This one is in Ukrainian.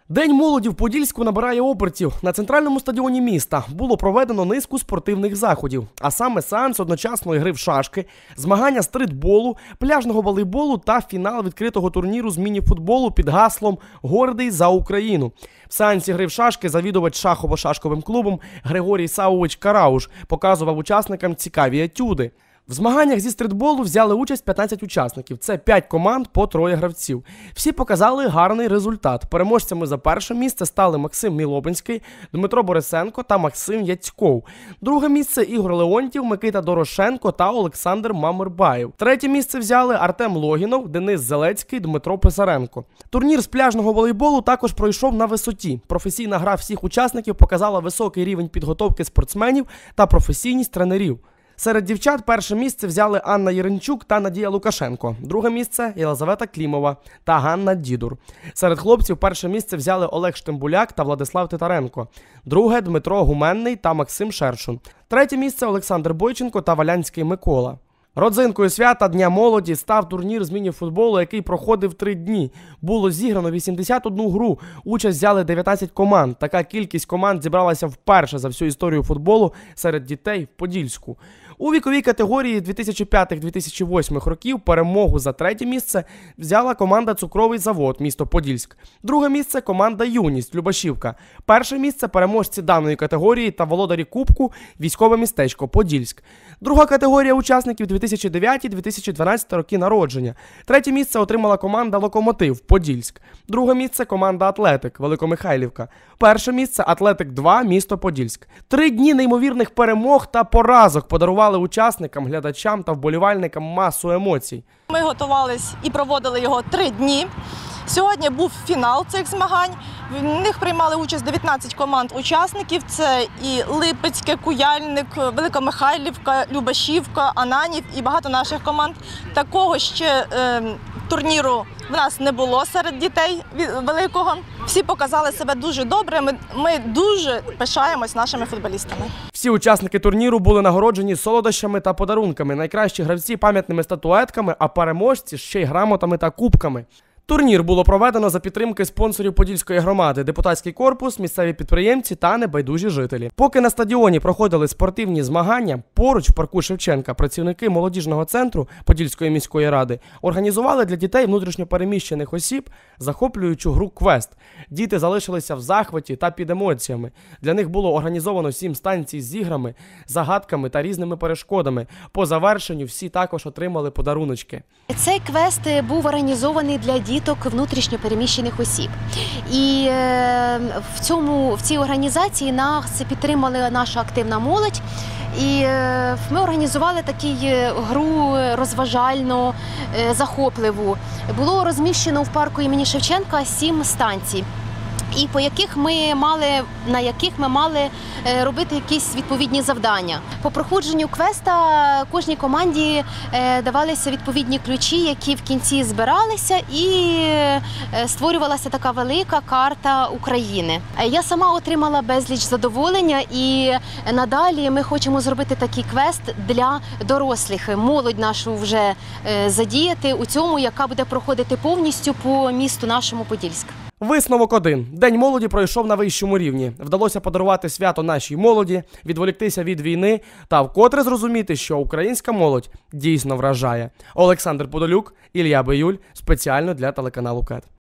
День молоді в Подільську набирає обертів. На центральному стадіоні міста було проведено низку спортивних заходів, а саме сеанс одночасної гри в шашки, змагання стритболу, пляжного волейболу та фінал відкритого турніру з міні-футболу під гаслом «Гордий за Україну». В сеансі гри в шашки завідувач шахово-шашковим клубом Григорій Савович Карауш показував учасникам цікаві етюди. В змаганнях зі стритболу взяли участь 15 учасників. Це 5 команд по 3 гравців. Всі показали гарний результат. Переможцями за перше місце стали Максим Мілобинський, Дмитро Борисенко та Максим Яцьков. Друге місце – Ігор Леонтів, Микита Дорошенко та Олександр Мамирбаєв. Третє місце взяли Артем Логінов, Денис Зелецький, Дмитро Писаренко. Турнір з пляжного волейболу також пройшов на висоті. Професійна гра всіх учасників показала високий рівень підготовки спортсменів та професійність тренерів. Серед дівчат перше місце взяли Анна Єренчук та Надія Лукашенко. Друге місце – Єлизавета Клімова та Ганна Дідур. Серед хлопців перше місце взяли Олег Штимбуляк та Владислав Титаренко. Друге – Дмитро Гуменний та Максим Шершун. Третє місце – Олександр Бойченко та Валянський Микола. Родзинкою свята Дня молоді став турнір з міні-футболу, який проходив 3 дні. Було зіграно 81 гру, участь взяли 19 команд. Така кількість команд зібралася вперше за всю історію футболу серед дітей в Подільську. У віковій категорії 2005-2008 років перемогу за 3-є місце взяла команда «Цукровий завод» місто Подільськ. Друге місце – команда «Юність» Любашівка. Перше місце – переможці даної категорії та володарі кубку «Військове містечко» Подільськ. Друга категорія учасників 2009-2012 роки народження. Третє місце отримала команда «Локомотив» Подільськ. Друге місце – команда «Атлетик» Великомихайлівка. Перше місце – «Атлетик-2» місто Подільськ. 3 дні неймовірних перемог та поразок подарували учасникам, глядачам та вболівальникам масу емоцій. Ми готувалися і проводили його 3 дні. Сьогодні був фінал цих змагань. В них приймали участь 19 команд учасників. Це і Липецьке, Куяльник, Великомихайлівка, Любашівка, Ананів і багато наших команд. Такого ще турніру в нас не було серед дітей великого. Всі показали себе дуже добре, ми дуже пишаємось нашими футболістами. Всі учасники турніру були нагороджені солодощами та подарунками, найкращі гравці – пам'ятними статуетками, а переможці – ще й грамотами та кубками. Турнір було проведено за підтримки спонсорів Подільської громади, депутатський корпус, місцеві підприємці та небайдужі жителі. Поки на стадіоні проходили спортивні змагання, поруч в парку Шевченка працівники молодіжного центру Подільської міської ради організували для дітей внутрішньопереміщених осіб захоплюючу гру «Квест». Діти залишилися в захваті та під емоціями. Для них було організовано 7 станцій з іграми, загадками та різними перешкодами. По завершенню всі також отримали подаруночки. Цей квест був організований для діток внутрішньопереміщених осіб. І в цій організації нас підтримала наша активна молодь. І ми організували таку гру розважальну, захопливу. Було розміщено в парку імені Шевченка 7 станцій, і на яких ми мали робити якісь відповідні завдання. По проходженню квеста кожній команді давалися відповідні ключі, які в кінці збиралися, і створювалася така велика карта України. Я сама отримала безліч задоволення, і надалі ми хочемо зробити такий квест для дорослих, молодь нашу вже задіяти у цьому, яка буде проходити повністю по місту нашому Подільськ. Висновок 1. День молоді пройшов на вищому рівні. Вдалося подарувати свято нашій молоді, відволіктися від війни та вкотре зрозуміти, що українська молодь дійсно вражає. Олександр Подолюк, Ілля Биюль. Спеціально для телеканалу КЕТ.